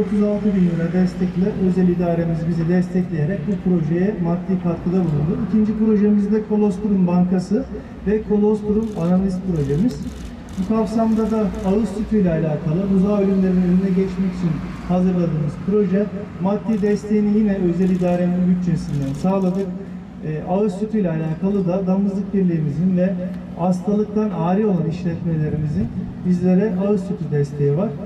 36 bin lira destekle özel idaremiz bizi destekleyerek bu projeye maddi katkıda bulundu. İkinci projemiz de Kolostrum Bankası ve Kolostrum Analiz projemiz. Bu kapsamda da ağız sütüyle alakalı buzağı ölümlerinin önüne geçmek için hazırladığımız proje, maddi desteğini yine özel idarenin bütçesinden sağladık. Ağız sütüyle alakalı da Damızlık Birliğimizin ve hastalıktan ağrı olan işletmelerimizin bizlere ağız sütü desteği var.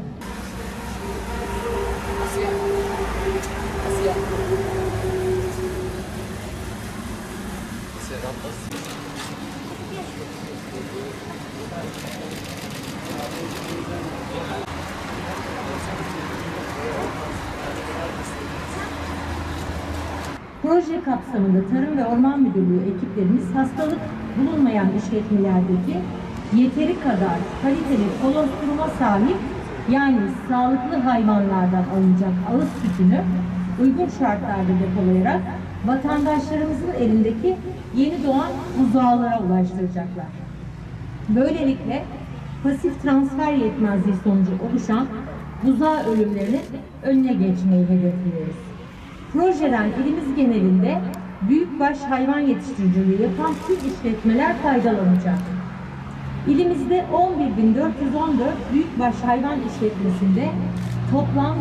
Proje kapsamında Tarım ve Orman Müdürlüğü ekiplerimiz hastalık bulunmayan işletmelerdeki yeteri kadar kaliteli kolostruma sahip, yani sağlıklı hayvanlardan alınacak ağız sütünü uygun şartlarda depolayarak vatandaşlarımızın elindeki yeni doğan buzağlara ulaştıracaklar. Böylelikle pasif transfer yetmezliği sonucu oluşan buzağı ölümlerinin önüne geçmeyi hedefliyoruz. Projeden ilimiz genelinde büyükbaş hayvan yetiştiriciliği yapan tüm işletmeler faydalanacak. İlimizde 11.414 büyükbaş hayvan işletmesinde toplam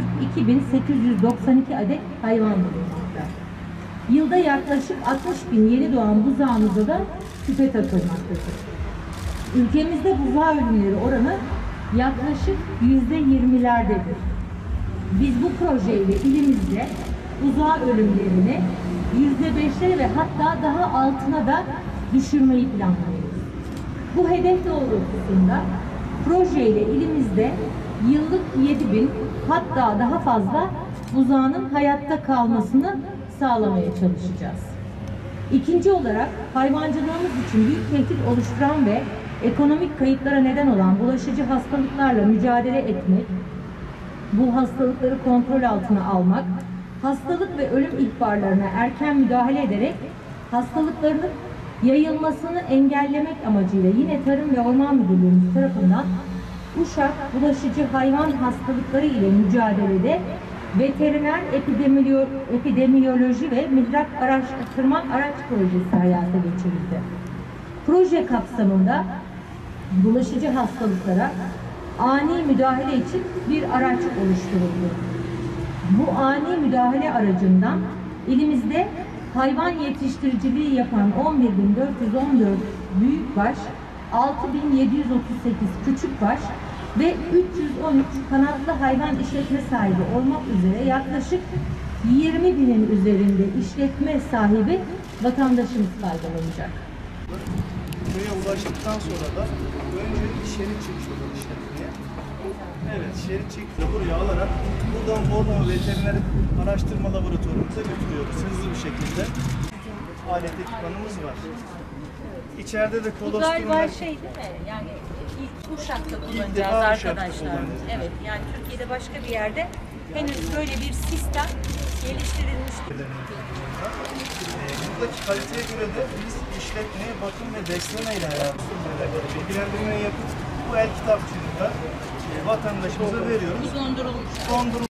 142.892 adet hayvan bulunmakta. Yılda yaklaşık 60.000 yeni doğan buzağımıza da küpe takılmaktadır. Ülkemizde buzağı ölümleri oranı yaklaşık %20'lerdedir. Biz bu projeyle ilimizde buzağı ölümlerini %5'lere ve hatta daha altına da düşürmeyi planlıyoruz. Bu hedef doğrultusunda projeyle ilimizde yıllık 7.000 hatta daha fazla buzağının hayatta kalmasını sağlamaya çalışacağız. İkinci olarak hayvancılığımız için büyük tehdit oluşturan ve ekonomik kayıplara neden olan bulaşıcı hastalıklarla mücadele etmek, bu hastalıkları kontrol altına almak, hastalık ve ölüm ihbarlarına erken müdahale ederek hastalıkların yayılmasını engellemek amacıyla yine Tarım ve Orman Müdürlüğümüz tarafından Uşak bulaşıcı hayvan hastalıkları ile mücadelede veteriner epidemiyoloji ve mihrak araştırma araç projesi hayata geçirildi. Proje kapsamında bulaşıcı hastalıklara ani müdahale için bir araç oluşturuldu. Bu ani müdahale aracından ilimizde hayvan yetiştiriciliği yapan 11.414 büyükbaş, 6.738 küçükbaş ve 313 kanatlı hayvan işletme sahibi olmak üzere yaklaşık 20.000'in üzerinde işletme sahibi vatandaşımız faydalanacak. Köye ulaştıktan sonra da önce şerit çekiyorlar işletmeye. Evet, şerit çekti buraya alarak buradan Bornova Veteriner Araştırma Laboratuvarımıza götürüyoruz hızlı bir şekilde. Alet ekipmanımız var. İçeride de Bu galiba şey değil mi? Yani ilk Uşak'ta kullanacağız arkadaşlar. Evet, yani Türkiye'de başka bir yerde henüz böyle bir sistem geliştirilmiş. Buradaki kaliteye göre de biz işletmeye bakım ve besleme ile alakalı bilgilendirmeyi yapıp bu el kitapçığında vatandaşımıza veriyoruz. Bu dondurulmuş.